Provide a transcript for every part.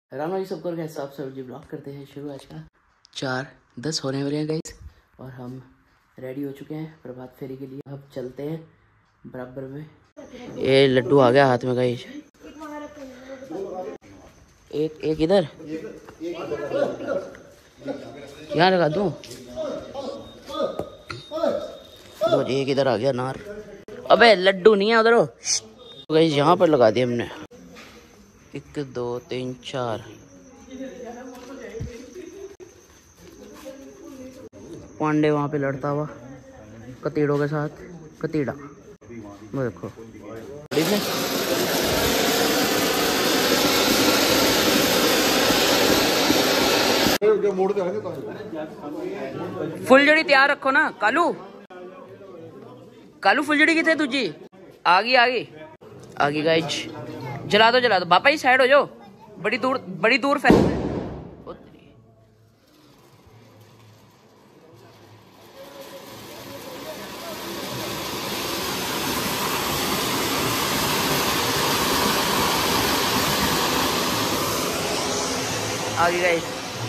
राम जी सबको कैसे आप सब जी ब्लॉग करते हैं शुरू आज का 4:10 होने वाले हैं गाइस और हम रेडी हो चुके हैं प्रभात फेरी के लिए। अब चलते हैं बराबर में। ये लड्डू आ गया हाथ में गाइस। एक इधर यहाँ लगा दूँ। एक इधर आ गया नार। अबे लड्डू नहीं है उधर गाइस, यहाँ पर लगा दिया हमने। 1 2 3 4 पांडे वहाँ पे लड़ता हुआ कतीड़ों के साथ। कतीड़ा वो देखो। फुलझड़ी तैयार रखो ना। कालू कालू फुलझड़ी कितने तुझी आगी आगी आगी गाइज। जला दो बापा ही साइड हो जाओ। बड़ी दूर फैल। आगे गाइस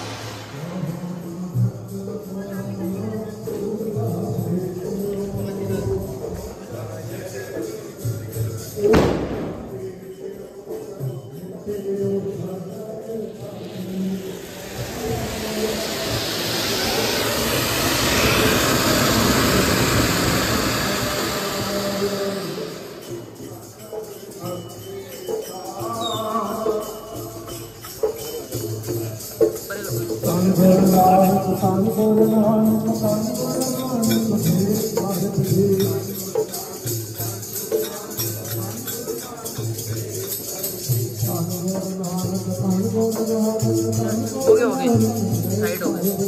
हो गए साइड हो गए।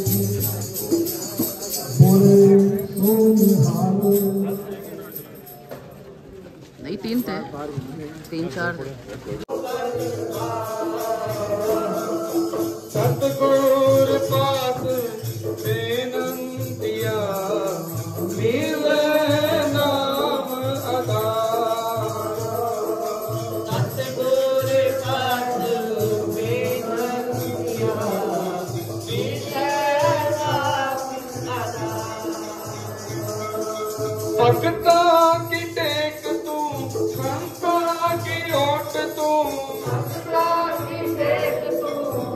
नहीं 3 थे 3 4 सतगुर पास बेनंतिया मिले नाम अदा। सतगुर पास बेनंतिया मिले नाम अदा। भक्ता की टेक तू संता की ओट तू। भक्ता की टेक तू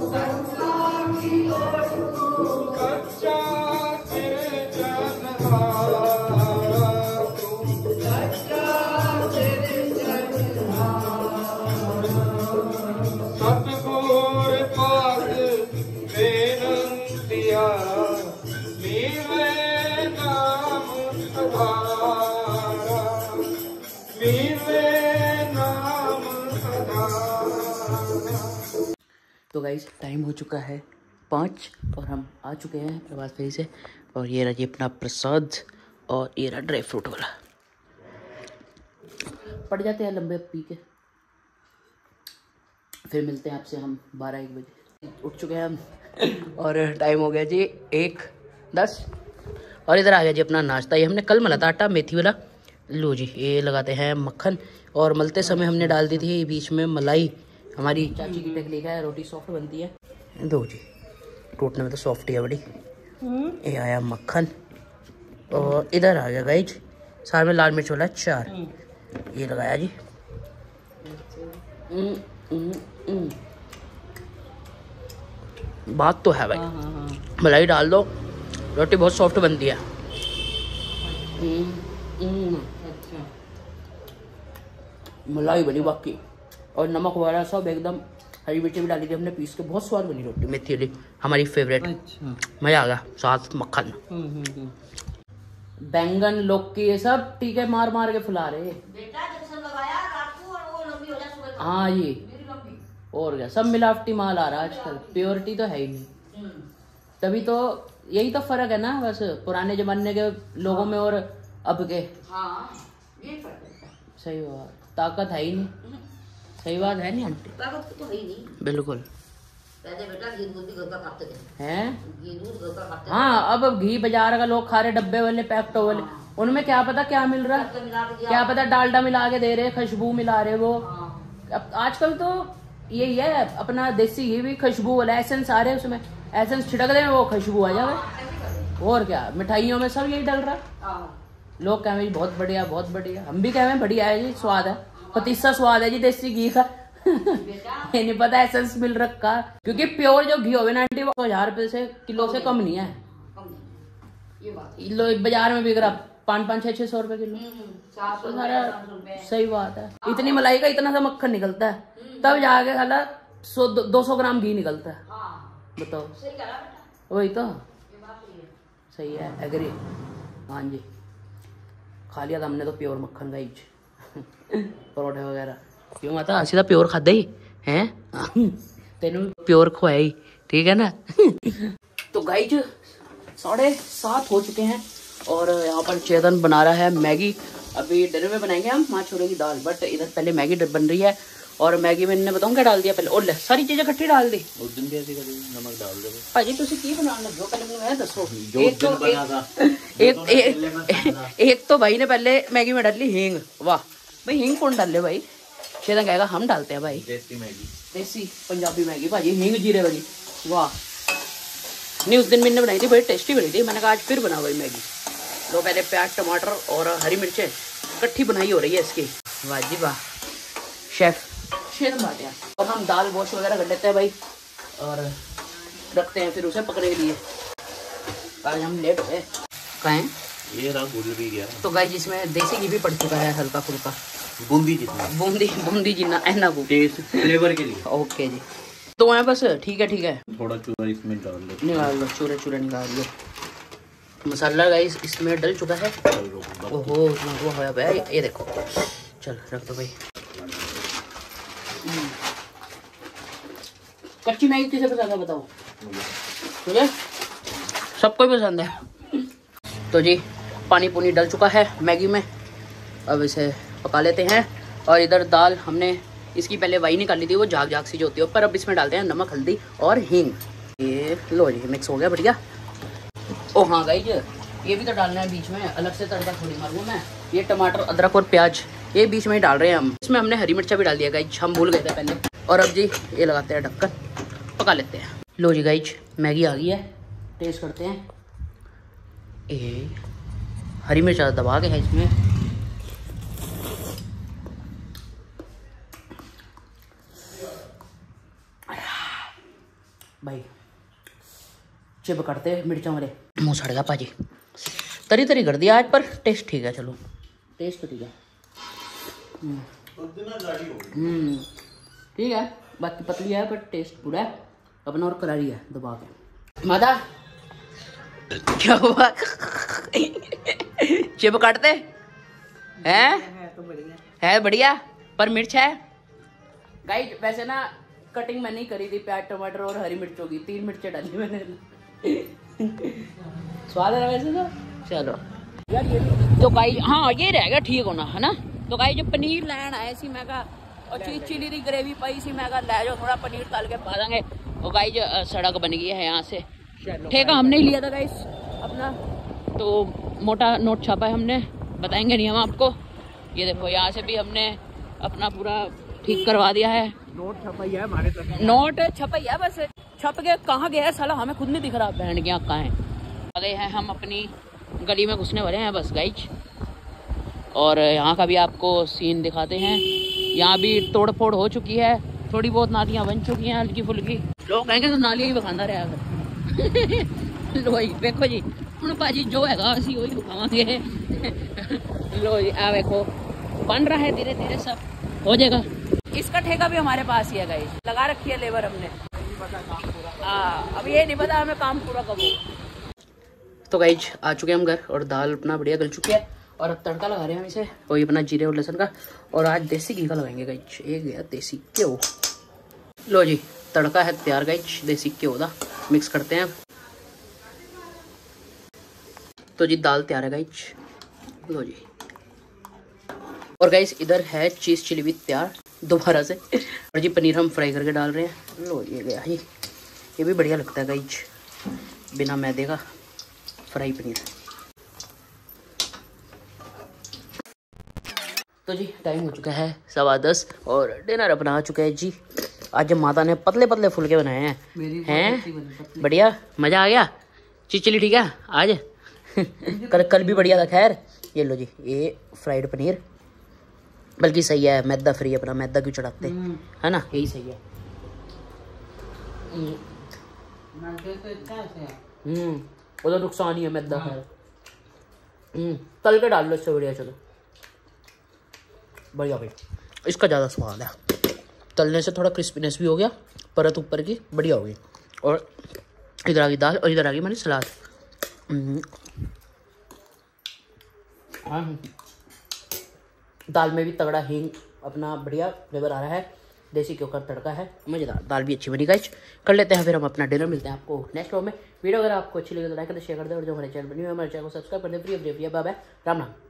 तो गाइस टाइम हो चुका है 5 और हम आ चुके हैं प्रभात फेरी से। और ये रहा जी अपना प्रसाद और ये रहा ड्राई फ्रूट वाला। पड़ जाते हैं लंबे पी के, फिर मिलते हैं आपसे हम 12-1 बजे। उठ चुके हैं हम और टाइम हो गया जी 1:10 और इधर आ गया जी अपना नाश्ता। ये हमने कल मला था आटा मेथी वाला। लो जी ये लगाते हैं मक्खन और मलते समय हमने डाल दी थी बीच में मलाई। हमारी चाची की टेक्निक है, रोटी सॉफ्ट बनती है। दो जी टूटने में तो सॉफ्ट ही है बड़ी। ये आया मक्खन और इधर आ गया गाइज साथ में लाल मिर्च वाला 4। ये लगाया जी। बात तो है भाई। मलाई डाल दो रोटी बहुत सॉफ्ट बनती है। मलाई बनी बाकी और नमक वगैरह सब एकदम। हरी मिर्ची भी डाली थी हमने पीस के। बहुत स्वाद बनी रोटी मेथी वाली हमारी फेवरेट। अच्छा। मजा आ गया साथ मक्खन। बैंगन लौकी ये सब टीके मार मार के फुला रहे बेटा। लगाया रात को और वो लंबी हो जाए। हाँ ये और क्या सब मिलावटी माल आ रहा है आजकल। प्योरिटी तो है ही नहीं। तभी तो यही तो फर्क है ना बस पुराने जमाने के लोगों में और अब के। हाँ ये सही बात। ताकत है ही नहीं। सही बात है नहीं आंटी। ताकत तो है ही नहीं बिल्कुल। पहले बेटा घी दूध भी घर का खाते थे। हैं घी दूध घर का खाते। हाँ अब घी बाजार का लोग खा रहे डब्बे वाले पैकेट वाले। उनमें क्या पता क्या मिल रहा है। क्या पता डालडा मिला के दे रहे, खुशबू मिला रहे वो। अब आजकल तो यही है अपना देसी घी भी खुशबू वाला एसेंस आ रहे हैं उसमें, एसेंस छिड़क दे वो खुशबू आ जाए। और क्या मिठाइयों में सब यही डल रहा। लोग कह रहे बहुत बढ़िया बहुत बढ़िया, हम भी कह रहे हैं बढ़िया है जी, स्वाद है पतीसा स्वाद है जी देसी घी का। ये नहीं पता एसेंस मिल रखा, क्योंकि प्योर जो घी होवे 90,000 से किलो से कम नहीं है। बाजार में बिक रहा 500-600 रुपए किलो, तो सारा सही बात है। इतनी मलाई का इतना सा मक्खन निकलता है, तब जाके खाला 100-200 ग्राम घी निकलता है। बताओ वही तो सही है, एग्री। हाँ जी, खा लिया था हमने तो प्योर मक्खन गाइज, परोठे वगैरह। क्यों माता सीधा प्योर खादा ही हैं, तेनू प्योर खुआया ही, ठीक है ना। तो गाइज 7:30 हो चुके हैं और यहाँ पर चेतन बना रहा है मैगी। अभी डिनर में बनाएंगे हम माँ छोले की दाल, बट इधर पहले मैगी बन रही है। और मैगी में इन्हें बताऊँ क्या डाल दिया पहले, और सारी चीजें इकट्ठी डाल दी। उस दिन कैसे नमक डाल दे भाजी, तुम की बनाने लगे हो पहले मैं दसो। एक तो भाई ने पहले मैगी में डाली हींग। वाह भाई, हींग कौन डाले भाई? चेतन कहेगा हम डालते हैं भाई, देसी मैगी, देसी पंजाबी मैगी भाजी, हींग जीरे वाली। वाह, नहीं उस दिन मैंने बनाई थी, बड़ी टेस्टी बनी थी। मैंने कहा आज फिर बना भाई मैगी। तो पहले प्याज टमाटर और हरी मिर्चें इकट्ठी बनाई हो रही है इसकी। वाह जी वाह, शेफ शेर बात। और हम दाल वॉश वगैरह कर लेते हैं भाई और रखते हैं फिर उसे पकने के लिए। आज हम लेट हो गए। कहाँ हैं? ये रहा भूल भी गया। तो गाइस इसमें देसी घी भी पड़ चुका है हल्का फुल्का, बूंदी जितना, बूंदी जितना ऐना को टेस्ट फ्लेवर के लिए। ओके जी, तो वहाँ बस ठीक है। थोड़ा चूरा इसमें डाल लो, निकाल लो, चूरा निकाल लो। मसाला गाइस इसमें डल चुका है। ओहो वो होया भाई, ये देखो। चल रख दो भाई। कच्ची मैगी किसे पसंद है बताओ? मुझे सबको ही पसंद है। तो जी पानी पुनी डल चुका है मैगी में, अब इसे पका लेते हैं। और इधर दाल हमने इसकी पहले वाई निकाली थी, वो झाग सी जो होती है, पर अब इसमें डालते हैं नमक हल्दी और हींग। ये लो जी मिक्स हो गया बढ़िया। ओ हाँ गाइस ये भी तो डालना है बीच में, अलग से तड़का थोड़ी मारूँ मैं। ये टमाटर अदरक और प्याज ये बीच में ही डाल रहे हैं हम। इसमें हमने हरी मिर्चा भी डाल दिया गाइस, हम भूल गए थे पहले। और अब जी ये लगाते हैं ढक्कन, पका लेते हैं। लो जी गाइस मैगी आ गई है, टेस्ट करते हैं। ये हरी मिर्च दबा के है इसमें। भाई चिप करते मिर्चा वाले, मुँह सड़ गया पाजी। तरी कर दिया आज, पर टेस्ट ठीक है। चलो टेस्ट तो ठीक है, ठीक है। बाकी पतली है पर टेस्ट पूरा है अपना, और करारी है दबा के। माता क्या हुआ? चिप काटते हैं तो है बढ़िया, पर मिर्च है गाइस। वैसे ना कटिंग मैंने ही करी थी, प्याज टमाटर और हरी मिर्चों की 3 मिर्चें डाली मैंने। स्वाद है वैसे तो। चलो यार ये तो गाइस, हाँ ये रहेगा ठीक होना है ना। तो गाइस जो पनीर लैन आए सी मैं का, और चिली दी ग्रेवी पाई सी मैं का, ले जाओ थोड़ा पनीर तल के पा देंगे। और गाइस सड़क बन गई है यहाँ से, ठेका हमने ही लिया था गाइस अपना, तो मोटा नोट छापा है हमने, बताएंगे नहीं हम आपको। ये देखो यहाँ से भी हमने अपना पूरा ठीक करवा दिया है। नोट छपाई है हमारे तरफ, नोट छपाई है, बस छप के कहाँ गया साला हमें खुद नहीं दिख रहा। बहन के यहाँ कहाँ है? आ गए हैं हम अपनी गली में, घुसने वाले हैं बस गाइस। और यहाँ का भी आपको सीन दिखाते हैं। यहाँ भी तोड़ फोड़ हो चुकी है, थोड़ी बहुत नालियाँ बन चुकी हैं हल्की फुल्की। लोग कहेंगे तो नालियाँ ही बखांदा रहा अगर। लो जी देखो जी, हम भाजी जो है असी वही दिखावांगे। लो जी आ देखो बन रहा है, धीरे धीरे सब हो जाएगा। इसका ठेका भी हमारे पास ही है गाइस, लगा रखी है लेबर हमने। अब ये नहीं पता हमें काम पूरा कब हो। तो गाइस आ चुके हैं हम घर, और दाल अपना बढ़िया गल चुकी है। और अब तड़का लगा रहे हैं हम इसे, और ये अपना जीरे और लहसुन का, और आज देसी घी का लगाएंगे गाइस। एक गया देसी घ्यो। लो जी तड़का है तैयार गाइस, देसी घ्यो का मिक्स करते हैं। तो जी दाल तैयार है गाइस। लो जी, और गाइस इधर है चीज़ चिली भी तैयार दोबारा से। और जी पनीर हम फ्राई करके डाल रहे हैं। लो ये गया ये भी बढ़िया लगता है गाइस, बिना मैदे का फ्राई पनीर। तो जी टाइम हो चुका है 10:15 और डिनर अपना आ चुका है जी। आज माता ने पतले पतले फुलके बनाए हैं बढ़िया, मजा आ गया। चिचली ठीक है आज कल भी बढ़िया था। खैर ये लो जी, ये फ्राइड पनीर, बल्कि सही है, मैदा फ्री, अपना मैदा क्यों चढ़ाते, है ना, यही सही है। वो तो नुकसान ही है मैदा। खैर तल के डाल लो इससे बढ़िया। चलो बढ़िया भाई, इसका ज़्यादा स्वाद है, तलने से थोड़ा क्रिस्पीनेस भी हो गया, परत ऊपर की बढ़िया हो गई। और इधर आ गई दाल और इधर आ गई मैंने सलाद। दाल में भी तगड़ा हींग अपना बढ़िया फ्लेवर आ रहा है, देसी घी का तड़का है, मज़ेदार। दाल भी अच्छी बनी गाइस। कर लेते हैं फिर हम अपना डिनर, मिलते हैं आपको नेक्स्ट व्लॉग में। वीडियो अगर आपको अच्छी लगे तो लाइक कर दे, शेयर कर दे, और जो हमारे चैनल बनी हुई है हमारे चैनल को सब्सक्राइब कर दे। प्रिय बाय बाय, राम राम।